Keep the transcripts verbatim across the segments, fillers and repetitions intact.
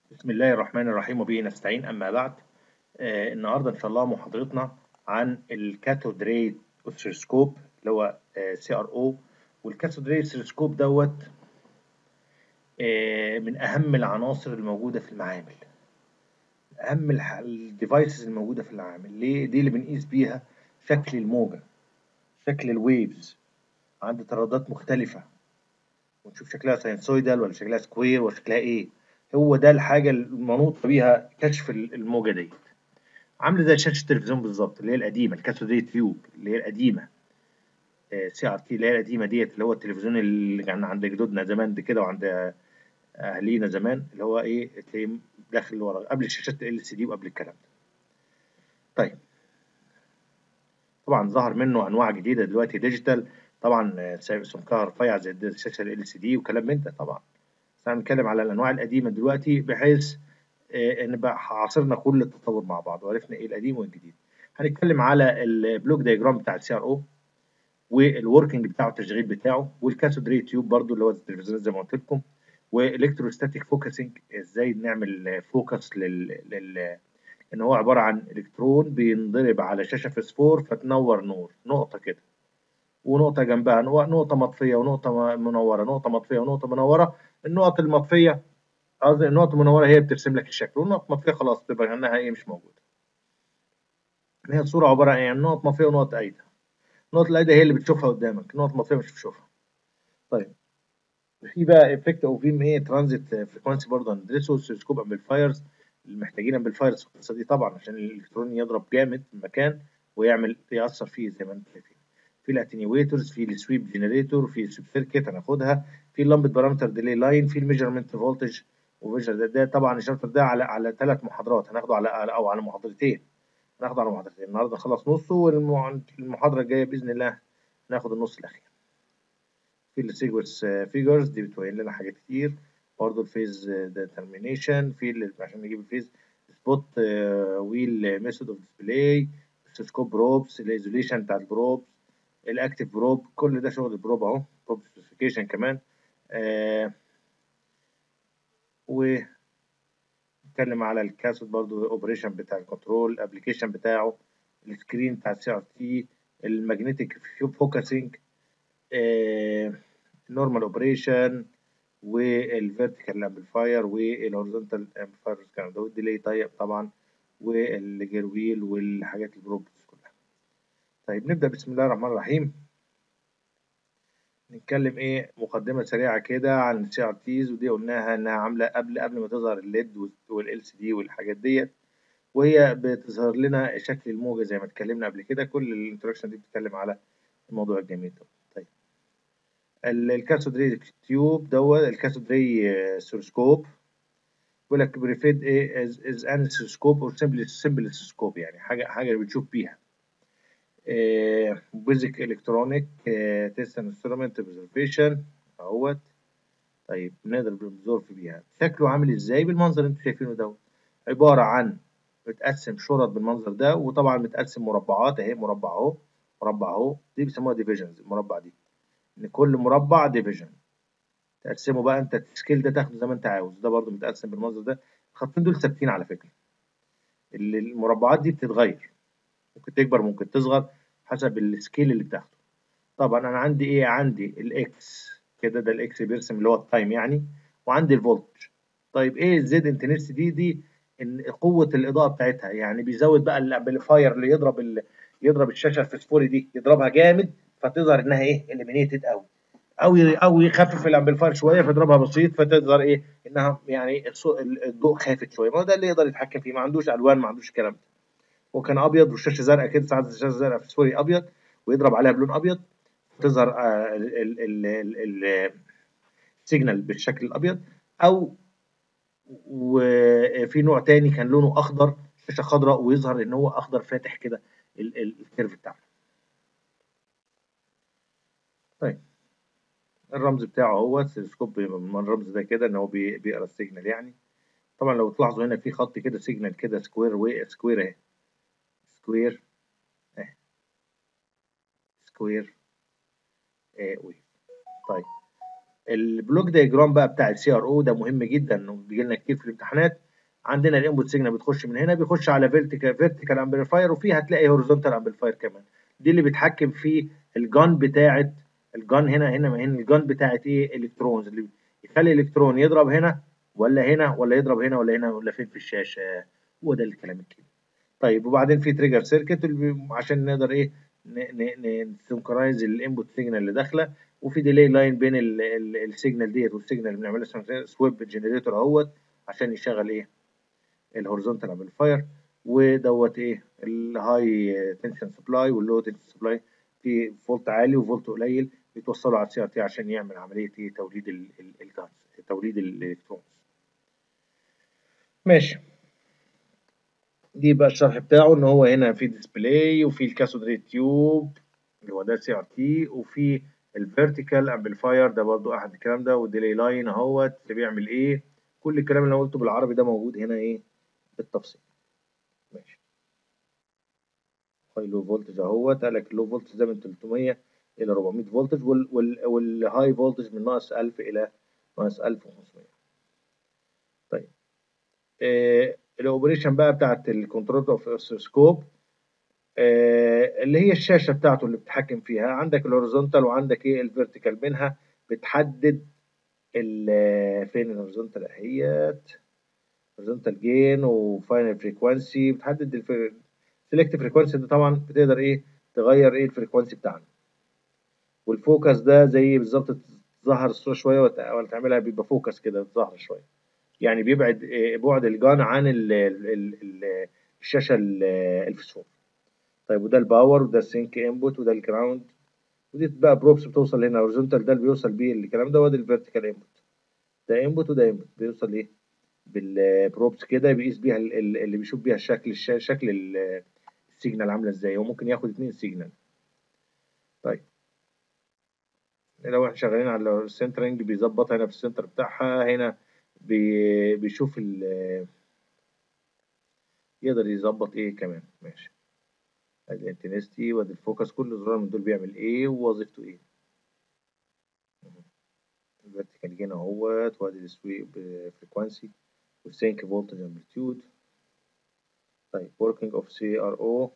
بسم الله الرحمن الرحيم وبه نستعين أما بعد. آه النهارده إن شاء الله محاضرتنا عن الكاثود راي اوسيلوسكوب اللي هو سي ار او. والكاثود راي اوسيلوسكوب دوت آه من أهم العناصر الموجودة في المعامل، أهم الديفايسز الموجودة في المعامل. ليه؟ دي اللي بنقيس بيها شكل الموجة، شكل الويفز عند ترددات مختلفة، ونشوف شكلها ساينسويدال ولا شكلها سكوير ولا شكلها إيه. هو ده الحاجة المنوط بيها كشف الموجة دي. عامله زي شاشه التلفزيون بالظبط، اللي هي القديمه الكاثود راي تيوب اللي هي القديمه، سي ار تي اللي هي القديمه ديت، اللي هو التلفزيون اللي كان عند جدودنا زمان دي كده، وعند اهالينا زمان، اللي هو ايه تلاقيه داخل ورا قبل شاشات ال سي دي وقبل الكلام ده. طيب طبعا ظهر منه انواع جديده دلوقتي ديجيتال، طبعا سمكها رفيع زي الشاشه ال سي دي وكلام من ده طبعا. بس انا بنتكلم على الانواع القديمه دلوقتي، بحيث ان بقى عاصرنا كل التطور مع بعض وعرفنا ايه القديم والجديد. هنتكلم على البلوك دايجرام بتاع السي ار او، والوركينج بتاعه، التشغيل بتاعه، والكاثود راي تيوب برضو اللي هو التلفزيون زي ما قلت لكم، والكتروستاتيك فوكسنج، ازاي نعمل فوكس لل... لل ان هو عباره عن الكترون بينضرب على شاشه فسفور فتنور نور نقطه كده، ونقطه جنبها نقطه مطفيه ونقطه منوره، نقطه مطفيه ونقطه منوره. النقط المطفيه، قصدي النقط المنوره هي بترسم لك الشكل، والنقط المطفيه خلاص تبقى انها هي مش موجوده. هي الصوره عباره عن يعني نقط مطفيه ونقط قايده. النقط القايده هي اللي بتشوفها قدامك، النقط المطفيه مش بتشوفها. طيب في بقى افكت او في ايه ترانزيت فريكوانسي برضه هندرسه، اوسيلوسكوب امبليفايرز اللي محتاجين امبليفايرز في القصه دي طبعا، عشان الالكترون يضرب جامد في المكان ويعمل ياثر فيه زي ما انتم شايفين. في الاتنيويترز، في السويب جنريتور، في السويب سيركت هناخدها، في اللمبه بارامتر ديلي لاين، في الميجرمنت فولتج وفيجر. ده, ده طبعا الشابتر ده على على ثلاث محاضرات هناخده، على او على محاضرتين. هناخده على محاضرتين، النهارده نخلص نصه، والمحاضره الجايه باذن الله ناخد النص الاخير. في السيكونس فيجرز دي بتبين لنا حاجات كتير، برضه الفيز ديترمينيشن، في عشان نجيب الفيز سبوت ويل ميثود اوف ديسبلاي، سكوب بروبس، الايزوليشن بتاع البروب، الاكتيف بروب، كل ده شغل البروب اهو، بروب سبيسيفيكيشن كمان. آه و نتكلم على الكاسود برضه، اوبريشن بتاع الكنترول، ابلكيشن بتاعه، السكرين بتاع السي ار تي، الماجنتيك فوكسنج، نورمال اوبريشن، والفيرتيكال امبليفاير، والهوريزونتال امبليفاير الكلام ده، والديلي طيب طبعا، والجير ويل، والحاجات البروبس كلها. طيب نبدا بسم الله الرحمن الرحيم. نتكلم ايه مقدمه سريعه كده عن السي ار تيز، ودي قلناها انها عامله قبل قبل ما تظهر الليد والال سي دي والحاجات ديت، وهي بتظهر لنا شكل الموجه زي ما اتكلمنا قبل كده. كل الانتراكشن دي بتتكلم على الموضوع الجميل ده. طيب الكاثود ري تيوب دوت، الكاثود ري سيروسكوب، بيقول لك بريفيد ايه از از انسكوب او سمبل سمبل سكوب، يعني حاجه حاجه بتشوف بيها. بيزك الكترونيك تيست انسترومنت اوبزرفيشن اهوت. طيب نقدر بنبزورف بيها. شكله عامل ازاي؟ بالمنظر اللي انتم شايفينه دوت، عباره عن متقسم شرط بالمنظر ده، وطبعا متقسم مربعات اهي، مربع اهو، مربع اهو، دي بيسموها ديفيجنز. المربع دي ان كل مربع ديفيجن، تقسمه بقى انت السكيل ده تاخده زي ما انت عاوز. ده برده متقسم بالمنظر ده، الخطين دول ثابتين على فكره. المربعات دي بتتغير، ممكن تكبر ممكن تصغر حسب السكيل اللي بتاخده. طبعا انا عندي ايه؟ عندي الاكس كده، ده الاكس بيرسم اللي هو التايم يعني، وعندي الفولتج. طيب ايه الزد انتنسيتي دي؟ دي ان قوه الاضاءه بتاعتها، يعني بيزود بقى الامبليفاير اللي يضرب ال... يضرب الشاشه الفسفوري دي، يضربها جامد فتظهر انها ايه؟ اليمينيتد قوي، او او يخفف الامبليفاير شويه فتضربها بسيط فتظهر ايه؟ انها يعني الضوء خافت شويه. ما هو ده اللي يقدر يتحكم فيه، ما عندوش الوان، ما عندوش الكلام ده. هو كان ابيض والشاشه زرقاء كده، ساعات الشاشه زرقاء في سوري ابيض، ويضرب عليها بلون ابيض تظهر السيجنال بالشكل الابيض. او وفي نوع تاني كان لونه اخضر، شاشه خضراء، ويظهر ان هو اخضر فاتح كده الكيرف بتاعه. طيب الرمز بتاعه هو السيلسكوب، من الرمز ده كده ان هو بيقرا السيجنال يعني. طبعا لو تلاحظوا هنا في خط كده سيجنال كده سكوير، و سكوير اهي، سكوير اهي، سكوير اهي. طيب البلوك دايجرام بقى بتاع السي ار او ده مهم جدا وبيجي لنا كتير في الامتحانات. عندنا الانبوت سيجنال بتخش من هنا، بيخش على فيرتيكال فيرتيكال امبليفاير، وفيه هتلاقي هوريزونتال امبليفاير كمان. دي اللي بيتحكم في الجان بتاعه الجان هنا هنا هنا الجان بتاعه ايه؟ الكترونز، اللي يخلي الالكترون يضرب هنا ولا هنا ولا يضرب هنا ولا هنا ولا فين في الشاشه. هو ده الكلام الكبير. طيب وبعدين في تريجر سيركت عشان نقدر ايه نسنكرايز الانبوت سيجنال اللي داخله، وفي ديلي لاين بين السيجنال ديت والسيجنال اللي بنعملها سويب جنريتور اهوت عشان يشغل ايه؟ الهوريزونتال امبليفاير. ودوت ايه؟ الهاي تنشن سبلاي واللو تنشن سبلاي، في فولت عالي وفولت قليل بيتوصلوا على السي ار تي عشان يعمل عمليه ايه؟ توليد الجاز، توليد الالكترونز. ماشي. دي بقى الشرح بتاعه، ان هو هنا في ديسبلاي وفي الكاثود ري تيوب اللي هو ده السي ار تي، وفي الفيرتيكال امبليفاير ده برضو احد الكلام ده، والديلي لاين اهوت اللي بيعمل ايه. كل الكلام اللي انا قلته بالعربي ده موجود هنا ايه؟ بالتفصيل. ماشي. هاي لو فولتج اهوت، قال لك اللو فولتج ده من ثلاثمية الى أربعمية فولتج، وال وال والهاي فولتج من ناقص ألف الى ناقص ألف وخمسمية. طيب آه الاوبريشن بقى بتاعت الكنترول اوف اوسيلوسكوب، آه اللي هي الشاشه بتاعته اللي بتتحكم فيها. عندك الهوريزونتال وعندك ايه؟ الفيرتيكال. منها بتحدد فين الهوريزونتال اهيت، هوريزونتال جين وفاينل فريكوانسي. بتحدد السلكت فريكوانسي ده طبعا بتقدر ايه؟ تغير ايه الفريكوانسي بتاعنا. والفوكس ده زي بالظبط تظهر الصوره شويه ولا تعملها بيبقى فوكس كده تظهر شويه، يعني بيبعد إيه؟ بعد الجان عن ال ال ال الشاشه الفسفور. طيب وده الباور وده السينك انبوت وده الجراوند، ودي بقى بروبس بتوصل هنا. هوريزونتال ده اللي بيوصل بيه الكلام ده، وده الفيرتيكال انبوت. ده انبوت وده انبوت بيوصل ايه؟ بالبروبس كده بيقيس بيها اللي بيشوف بيها الشكل شكل السيجنال عامله ازاي. هو ممكن ياخد اتنين سيجنال. طيب لو احنا شغالين على السنترنج بيظبط هنا في السنتر بتاعها. هنا بي بيشوف ال يقدر يظبط ايه كمان. ماشي. ادي الانتنستي وادي الفوكس، كل زرار من دول بيعمل ايه ووظيفته ايه. الفيرتيكال جين اهوت، وادي السويب فريكوانسي والسينك فولتج امبليتيود. طيب working of سي ار او،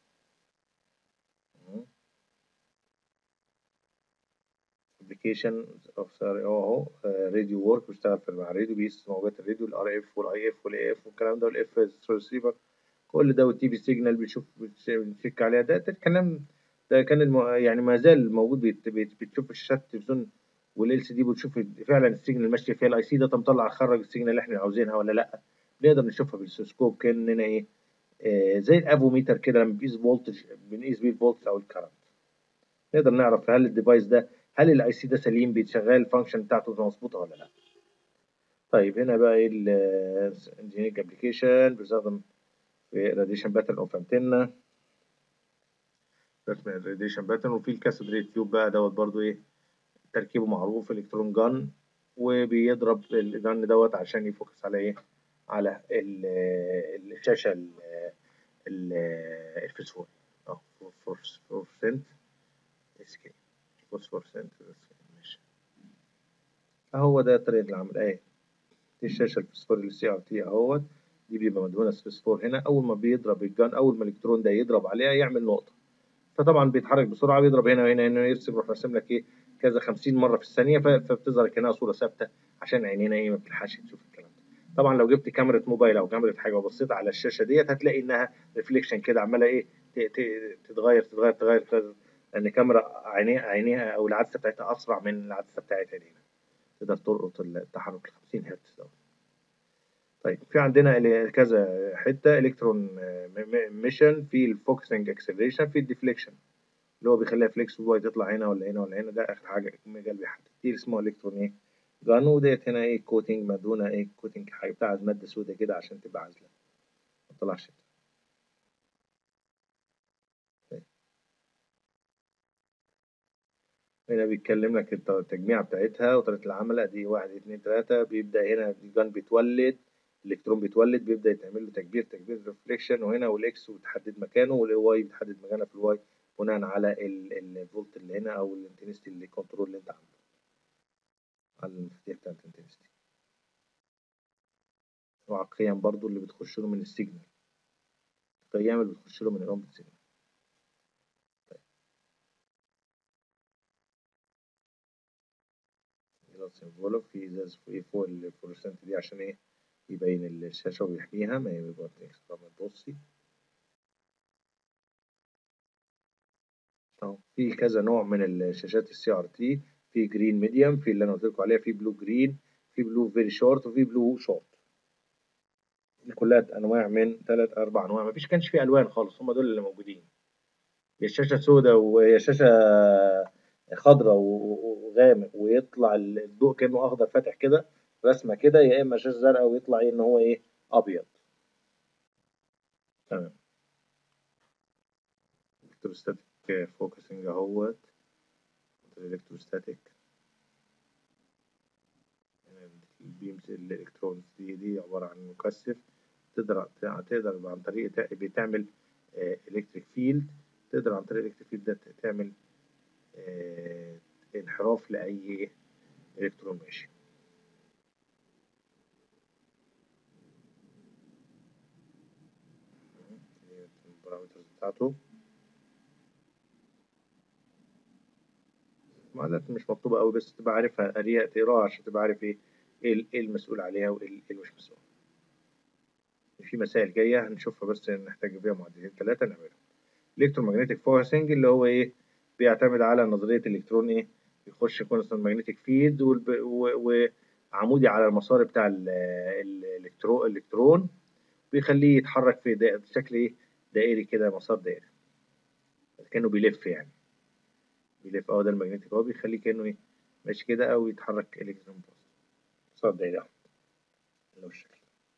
application of سي ار او اهو. راديو وورك بيشتغل في مع الراديو، بيقيس موجات الراديو، الار اف والاي اف والاي اف والكلام ده، والاف ريسيفر كل ده، والتي في سيجنال بيشوف بنشيك عليها. ده, ده الكلام ده كان الم... يعني ما زال موجود. بيت... بيت... بتشوف الشاشات التلفزيون والال سي دي، بتشوف فعلا السيجنال ماشيه فيها. الاي سي ده مطلع خرج السيجنال اللي احنا عاوزينها ولا لا. نقدر نشوفها بالسكوب كاننا ايه؟ آه زي الافوميتر كده لما بنقيس فولتج، بنقيس بيه الفولت او الكرنت. نقدر نعرف هل الديفايس ده، هل الاي سي ده سليم بيشغل الفانكشن بتاعته مظبوطه ولا لا. طيب هنا بقى ايه الانجينيرنج ابلكيشن بيستخدم في راديشن باترن اوف انتنا، رسم الراديشن باترن. وفي الكاثود ري تيوب بقى دوت برضو ايه؟ تركيبه معروف، الكترون جان، وبيضرب الجن دوت عشان يفوكس على ايه؟ على الشاشه الفسفوري اه فورسنت اسكي فوسفورسنت. ماشي. اهو ده طريقه العمل اهي. دي الشاشه الفسفوري للسي ار تي اهوت. دي بيبقى مدهونه فسفور هنا. اول ما بيضرب الجن، اول ما الالكترون ده يضرب عليها يعمل نقطه، فطبعا بيتحرك بسرعه، بيضرب هنا وهنا هنا، يرسم يروح راسم لك ايه؟ كذا خمسين مره في الثانيه، فبتظهر كانها صوره ثابته عشان عينينا ايه؟ ما بتلحقش تشوف الكلام ده. طبعا لو جبت كاميرا موبايل او كاميرا حاجه وبصيت على الشاشه ديت هتلاقي انها ريفليكشن كده عماله ايه؟ تتغير تتغير تتغير، لان كاميرا عينيها عينيها او العدسه بتاعتها اسرع من العدسه بتاعت عينينا، تقدر تلقط التحرك ال خمسين هرتز دوت. طيب في عندنا كذا حته الكترون ميشن، في الفوكسنج اكسلريشن، في الديفليكشن اللي هو بيخليها فليكس واي تطلع هنا ولا هنا ولا هنا. ده اخر حاجه المجال بيحدد. دي اسمه الكترون ايه؟ جان. وديت هنا ايه؟ كوتنج مدهونه ايه؟ كوتنج حاجه بتاع ماده سوداء كده عشان تبقى عازله ما تطلعش. هنا بيتكلم لك التجميعه بتاعتها وطريقه العمل. ادي واحد اتنين تلاته. بيبدا هنا الجان بيتولد، الالكترون بيتولد، بيبدا يتعمل له تكبير تكبير ريفليكشن، وهنا والاكس وتحدد مكانه، والاي بتحدد مكانها في الواي بناء على الفولت اللي هنا او الانتنستي اللي كنترول اللي انت عامله. على المفاتيح بتاعت الانتنستي، وعلى القيم برضو اللي بتخش له من السيجنال، القيم اللي بتخش له من الانبوت سيجنال. سيمبولوك في ازاز في فوق الفلوسنت دي عشان ايه؟ يبين الشاشة ويحميها ما يبقى ما تبصي. اهو في كذا نوع من الشاشات السي ار تي، في جرين ميديوم، في اللي انا قلت لكم عليها، في بلو جرين، في بلو فيري شورت، وفي بلو شورت. دي كلها انواع من ثلاث اربع انواع، ما فيش كانش في الوان خالص، هم دول اللي موجودين. يا الشاشة سوداء ويا شاشة خضراء وغامق ويطلع الضوء كأنه أخضر فاتح كده رسمة كده، يا إما شاشة زرقاء ويطلع إيه إن هو إيه أبيض. تمام. الكتروستاتيك فوكسنج أهوت، الإلكتروستاتيك البيمز الإلكترونز دي دي عبارة عن مكثف، تقدر تقدر عن طريق بتعمل إلكتريك فيلد، تقدر عن طريق الإلكتريك فيلد ده تعمل اه انحراف لأي إلكترون ماشي. البارامترز بتاعته معادلات مش مطلوبة قوي، بس تبقى عارفها قاريها تقراها عشان تبقى عارف ايه ايه المسؤول عليها وايه اللي مش مسؤول. في مسائل جاية هنشوفها بس نحتاج فيها معادلتين ثلاثة نعملهم. الكترومagnetic فورسنج اللي هو ايه؟ بيعتمد على نظرية الإلكترون ايه؟ يخش كونستانت ماجنتيك فيلد وعمودي على المسار بتاع الإلكترون الإلكترون بيخليه يتحرك في شكل ايه؟ دائري كده، مسار دائري كأنه بيلف يعني. بيلف اه ده الماجنتيك، هو بيخليه كأنه ايه؟ ماشي كده أو يتحرك إلكترون بوست مسار دائري اللي هو الشكل.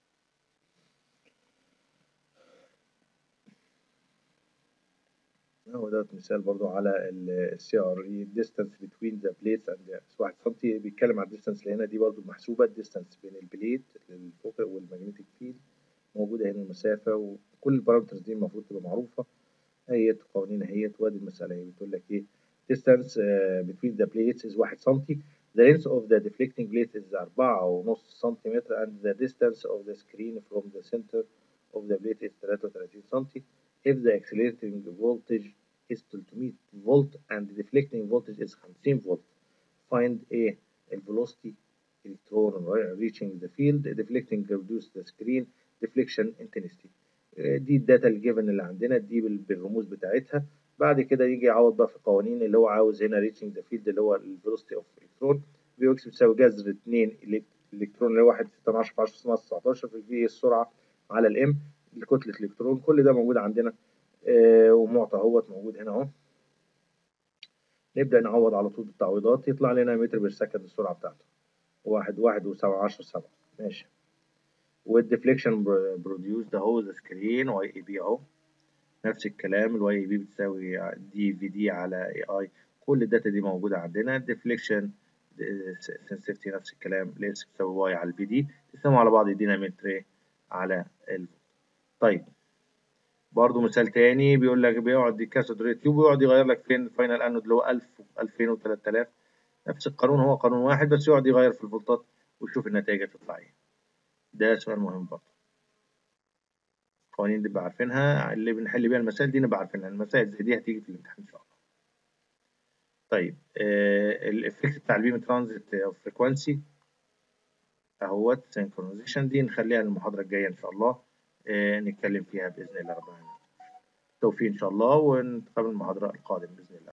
هو ده مثال برضو على السي ار اي distance between the plates and واحد سنتي، بيتكلم على الديستانس اللي هنا دي برضو محسوبة، الديستانس بين البليت الفوق والمagnetic فيلد موجودة هنا المسافة، وكل البارامترز دي المفروض تبقى معروفة. هي قوانين اهي، وادي المسألة هي بتقول لك ايه distance uh, between the plates is واحد سنتي، the length of the deflecting plate is أربعة ونص سنتيمتر and the distance of the screen from the center of the plate is ثلاثة وثلاثين سنتي. if the accelerating voltage is ثلاثمية volt and the deflecting voltage is خمسين volt, find a velocity electron reaching the field, deflecting reduce the screen deflection intensity. دي الداتا الجيفن اللي عندنا دي بالرموز بتاعتها. بعد كده يجي يعوض بقى في قوانين اللي هو عاوز هنا reaching the field اللي هو الفيلوسيتي اوف الكترون، بي اكس بتساوي جذر اتنين الكترون اللي هو واحد في اتناشر في عشرة ناقص تسعتاشر في الفي السرعه على الام لكتله الالكترون. كل ده موجود عندنا آه ومعطى اهوت موجود هنا اهو. نبدا نعوض على طول بالتعويضات، يطلع لنا متر بير سكند السرعه بتاعته واحد واحد وسبعة عشر سبعة ماشي. والديفليكشن بروديوس ده هو سكرين واي اي بي اهو نفس الكلام، الواي اي بي بتساوي دي في دي على اي اي، كل الداتا دي موجوده عندنا. الديفليكشن سنسيفتي نفس الكلام، الاس بتساوي واي على البي دي، تقسموا على بعض يدينا متر على ال. طيب برضه مثال تاني بيقول لك بيقعد كاسود ري تيوب ويقعد يغير لك فين الفاينل انود اللي هو ألف ألفين و3000، نفس القانون هو قانون واحد بس يقعد يغير في الفولتات ويشوف النتائج هتطلع ايه. ده سؤال مهم برضه. القوانين دي نبقى عارفينها، اللي بنحل بيها المسائل دي نبقى عارفينها، المسائل زي دي هتيجي في الامتحان ان شاء الله. طيب آه الافكت بتاع البيم ترانزيت اوف فريكوانسي اهوت سينكرونايزيشن، دي نخليها المحاضره الجايه ان شاء الله آه نتكلم فيها باذن الله رب العالمين. توفيق ان شاء الله، ونتقابل المحاضره القادمه باذن الله.